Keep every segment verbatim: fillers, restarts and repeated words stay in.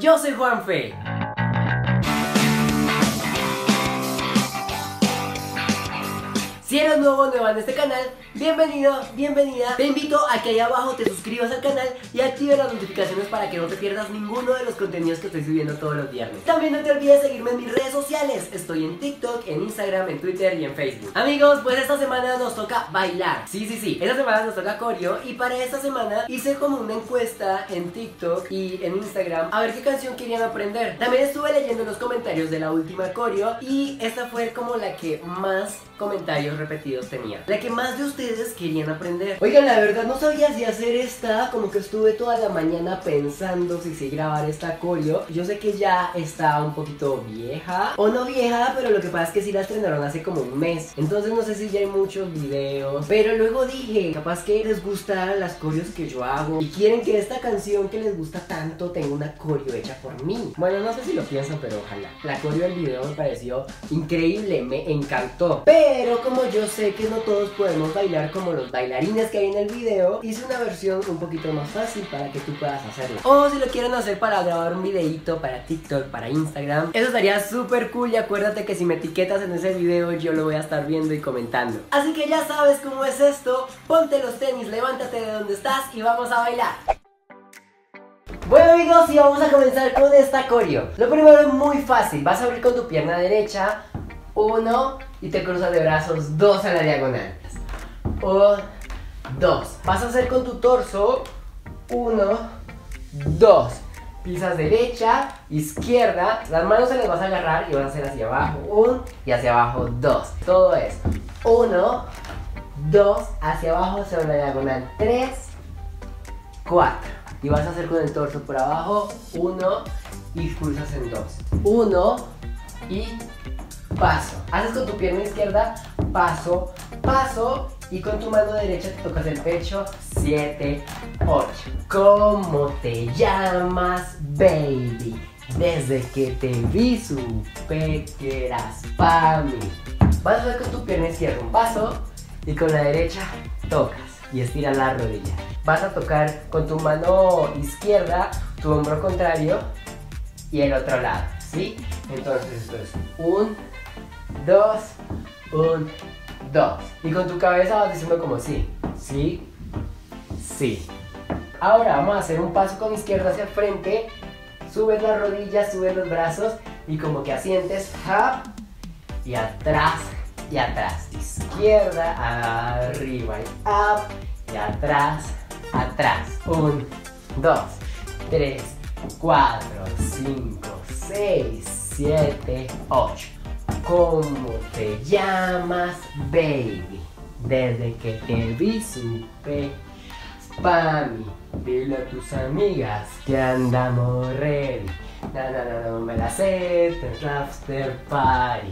yo soy Juanfe. Si eres nuevo o nueva en este canal, bienvenido, bienvenida. Te invito a que ahí abajo te suscribas al canal y actives las notificaciones para que no te pierdas ninguno de los contenidos que estoy subiendo todos los viernes. También no te olvides seguirme en mis redes sociales. Estoy en TikTok, en Instagram, en Twitter y en Facebook. Amigos, pues esta semana nos toca bailar. Sí, sí, sí, esta semana nos toca coreo. Y para esta semana hice como una encuesta en TikTok y en Instagram a ver qué canción querían aprender. También estuve leyendo los comentarios de la última coreo y esta fue como la que más comentarios repetidos tenía, la que más de ustedes querían aprender. Oigan, la verdad no sabía si hacer esta, como que estuve toda la mañana pensando si sí grabar esta coreo. Yo sé que ya está un poquito vieja, o no vieja, pero lo que pasa es que sí la estrenaron hace como un mes, entonces no sé si ya hay muchos videos, pero luego dije, capaz que les gustan las coreos que yo hago y quieren que esta canción que les gusta tanto tenga una coreo hecha por mí. Bueno, no sé si lo piensan, pero ojalá. La coreo del video me pareció increíble, me encantó, pero como yo sé que no todos podemos bailar como los bailarines que hay en el video, hice una versión un poquito más fácil para que tú puedas hacerlo. O si lo quieren hacer para grabar un videito para TikTok, para Instagram, eso estaría súper cool. Y acuérdate que si me etiquetas en ese video yo lo voy a estar viendo y comentando. Así que ya sabes cómo es esto. Ponte los tenis, levántate de donde estás y vamos a bailar. Bueno amigos, y vamos a comenzar con esta coreo. Lo primero es muy fácil. Vas a abrir con tu pierna derecha, uno, y te cruzas de brazos, dos a la diagonal. Un, dos. Vas a hacer con tu torso, uno, dos. Pisas derecha, izquierda, las manos se las vas a agarrar y van a hacer hacia abajo, un, y hacia abajo, dos. Todo es uno, dos, hacia abajo, hacia la diagonal, tres, cuatro. Y vas a hacer con el torso por abajo, uno, y cruzas en dos. Uno, y paso. Haces con tu pierna izquierda, paso, paso, y con tu mano derecha te tocas el pecho, siete, ocho. ¿Cómo te llamas, baby? Desde que te vi supe que eras pa' mí. Vas a hacer con tu pierna izquierda un paso, y con la derecha tocas y estiras la rodilla. Vas a tocar con tu mano izquierda tu hombro contrario y el otro lado, ¿sí? Entonces esto es un, dos, un, dos. Y con tu cabeza vas diciendo como sí, sí, sí. Ahora vamos a hacer un paso con izquierda hacia el frente. Subes las rodillas, subes los brazos y como que asientes, up, y atrás y atrás. Izquierda, arriba y up, y atrás, atrás. Un, dos, tres, cuatro, cinco, seis, siete, ocho. ¿Cómo te llamas, baby? Desde que te vi supe pa' mí. Dile a tus amigas que andamos ready. Na na na no me la sé, es la after party.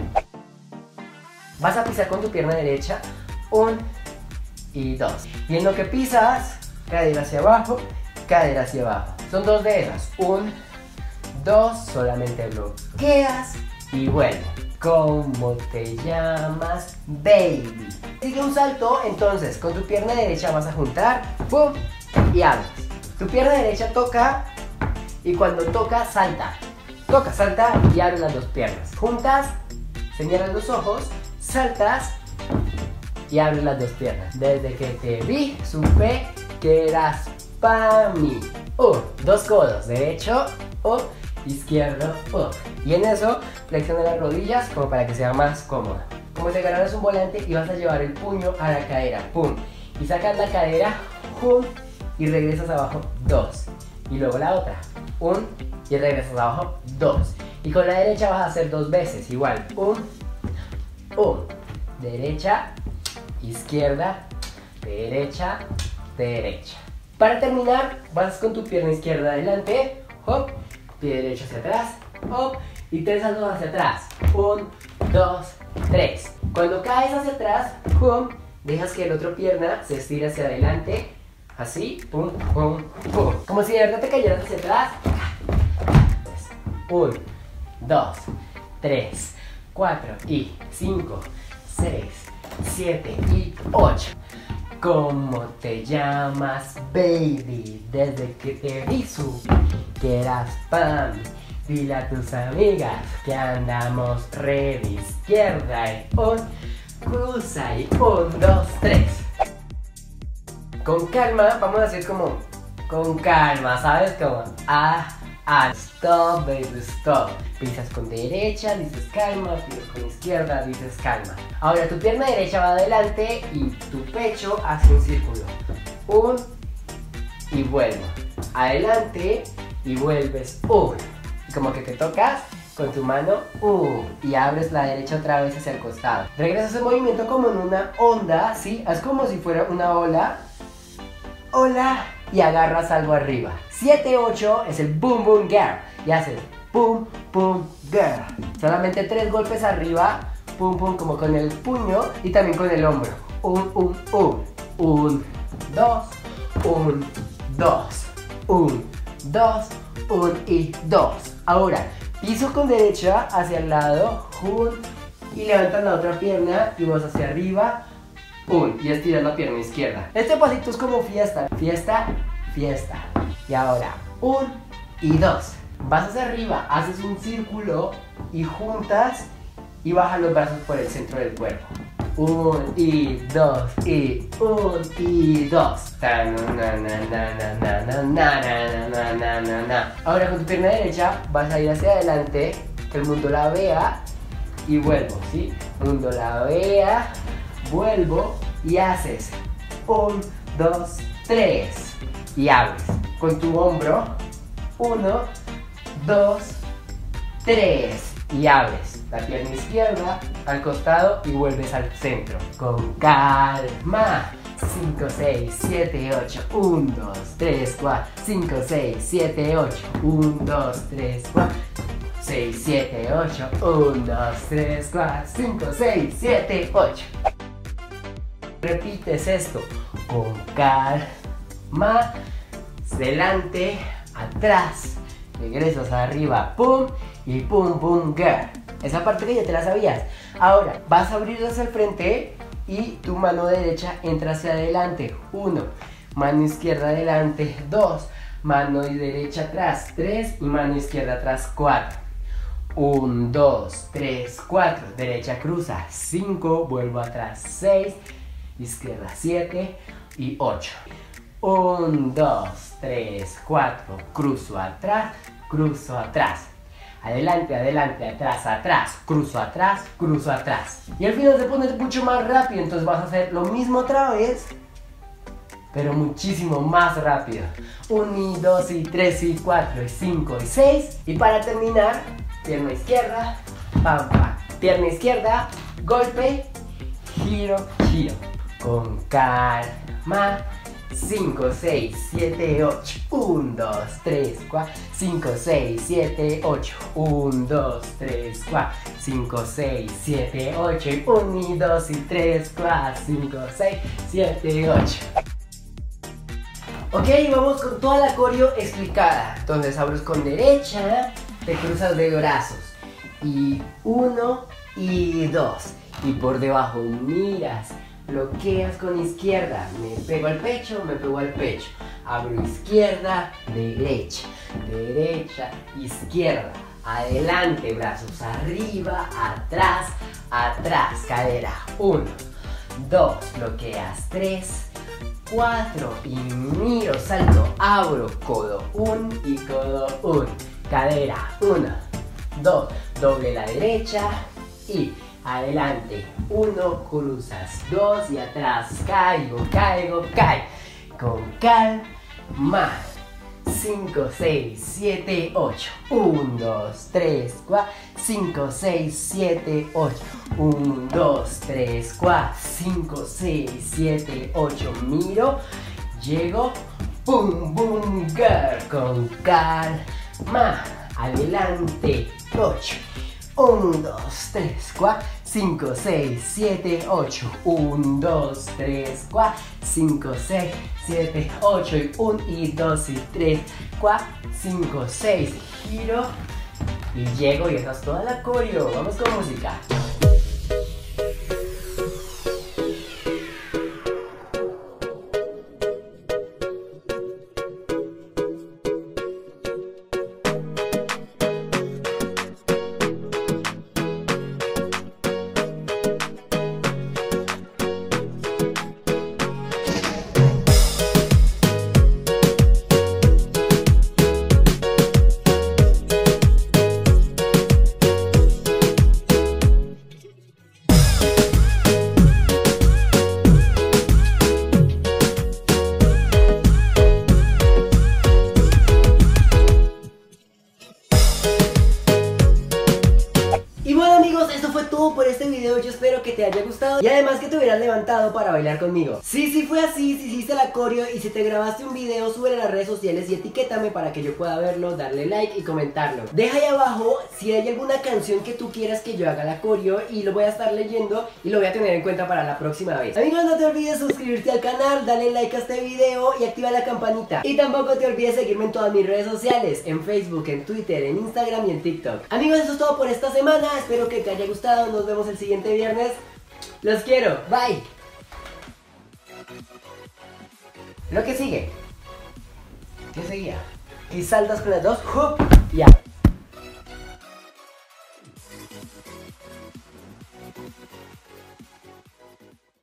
Vas a pisar con tu pierna derecha, un y dos. Y en lo que pisas, cadera hacia abajo, cadera hacia abajo. Son dos de esas, un, dos, solamente bloqueas y vuelve. ¿Cómo te llamas, baby? Sigue un salto, entonces con tu pierna derecha vas a juntar, ¡pum! Y abres. Tu pierna derecha toca y cuando toca, salta. Toca, salta y abres las dos piernas. Juntas, señalas los ojos, saltas y abres las dos piernas. Desde que te vi, supe que eras pa' mí. Uh, dos codos, derecho, uh, izquierdo, uh. Y en eso, flexiona las rodillas como para que sea más cómodo. Como si agarraras un volante y vas a llevar el puño a la cadera, pum. Y sacas la cadera, pum, y regresas abajo, dos. Y luego la otra, un, y regresas abajo, dos. Y con la derecha vas a hacer dos veces, igual, un, un. Derecha, izquierda, derecha, derecha. Para terminar, vas con tu pierna izquierda adelante, hop, pie derecho hacia atrás, hop, y tres saltos hacia atrás. Un, dos, tres. Cuando caes hacia atrás, pum, dejas que la otra pierna se estire hacia adelante, así, pum, pum, pum. Como si de verdad te cayeras hacia atrás. Un, dos, tres, cuatro y cinco, seis, siete y ocho. ¿Cómo te llamas, baby? Desde que te vi subí que eras para mí. Dile a tus amigas que andamos re de izquierda y un cruza y un, dos, tres. Con calma, vamos a hacer como con calma, ¿sabes? Como ah, ah, stop, baby, stop. Pisas con derecha, dices calma, pisas con izquierda, dices calma. Ahora tu pierna derecha va adelante y tu pecho hace un círculo. Un y vuelvo. Adelante y vuelves un. Y como que te tocas con tu mano un y abres la derecha otra vez hacia el costado. Regresas el movimiento como en una onda, ¿sí? Haz como si fuera una ola. Hola y agarras algo arriba. siete ocho es el boom boom girl y haces boom boom girl. Solamente tres golpes arriba, pum pum como con el puño y también con el hombro. Un, un, un, un, dos, un, dos, un, dos, un y dos. Ahora, piso con derecha hacia el lado, un y levantas la otra pierna y vas hacia arriba. Un, y estiras la pierna izquierda. Este pasito es como fiesta, fiesta, fiesta. Y ahora, un y dos. Vas hacia arriba, haces un círculo y juntas y bajas los brazos por el centro del cuerpo. Un y dos y un y dos. Ahora con tu pierna derecha vas a ir hacia adelante, que el mundo la vea y vuelvo, ¿sí? Mundo la vea. Vuelvo y haces un, dos, tres y abres con tu hombro uno, dos, tres y abres la pierna izquierda al costado y vuelves al centro con calma. Cinco, seis, siete, ocho, uno, dos, tres, cuatro, cinco, seis, siete, ocho, uno, dos, tres, cuatro, seis, siete, ocho, uno, dos, tres, cuatro, cinco, seis, siete, ocho. Repites esto con calma, delante, atrás, regresas arriba, pum y pum pum girl. Esa parte que ya te la sabías. Ahora vas a abrir hacia el frente y tu mano derecha entra hacia adelante. Uno, mano izquierda adelante. Dos, mano derecha atrás. Tres y mano izquierda atrás. Cuatro. Un, dos, tres, cuatro. Derecha cruza. Cinco, vuelvo atrás. Seis. Izquierda siete y ocho. un, dos, tres, cuatro, cruzo atrás, cruzo atrás. Adelante, adelante, atrás, atrás, cruzo atrás, cruzo atrás. Y al final se pone mucho más rápido, entonces vas a hacer lo mismo otra vez, pero muchísimo más rápido. uno, y dos, y tres, y cuatro, y cinco, y seis. Y para terminar, pierna izquierda, pam, pam. Pierna izquierda, golpe, giro, giro. Con calma. cinco, seis, siete, ocho. uno, dos, tres, cuatro. cinco, seis, siete, ocho. uno, dos, tres, cuatro. cinco, seis, siete, ocho. uno, y dos, y tres, cuatro. cinco, seis, siete, ocho. Ok, vamos con toda la coreo explicada. Entonces abres con derecha, te cruzas de brazos. Y uno y dos. Y por debajo miras. Bloqueas con izquierda, me pego al pecho, me pego al pecho. Abro izquierda, derecha, derecha, izquierda. Adelante, brazos arriba, atrás, atrás. Cadera, uno, dos, bloqueas, tres, cuatro. Y miro, salto, abro, codo, un y codo, un. Cadera, uno, dos, doble la derecha y adelante, uno, cruzas, dos y atrás, caigo, caigo, caigo, con calma, cinco, seis, siete, ocho, uno, dos, tres, cuatro, cinco, seis, siete, ocho, uno, dos, tres, cuatro, cinco, seis, siete, ocho, miro, llego, boom, boom, girl, con calma, adelante, ocho. uno, dos, tres, cuatro, cinco, seis, siete, ocho. uno, dos, tres, cuatro, cinco, seis, siete, ocho. Y uno, y dos, y tres, cuatro, cinco, seis. Giro y llego y esa es toda la coreo. Vamos con música. gustado y además que te hubieras levantado para bailar conmigo. Sí, sí fue así, si hiciste la coreo y si te grabaste un video, súbelo a las redes sociales y etiquétame para que yo pueda verlo, darle like y comentarlo. Deja ahí abajo si hay alguna canción que tú quieras que yo haga la coreo y lo voy a estar leyendo y lo voy a tener en cuenta para la próxima vez. Amigos, no te olvides suscribirte al canal, darle like a este video y activa la campanita. Y tampoco te olvides seguirme en todas mis redes sociales, en Facebook, en Twitter, en Instagram y en TikTok. Amigos, eso es todo por esta semana, espero que te haya gustado, nos vemos el siguiente viernes. Los quiero, bye. Lo que sigue. ¿Qué seguía? Y saltas con las dos, ¡hup! Ya.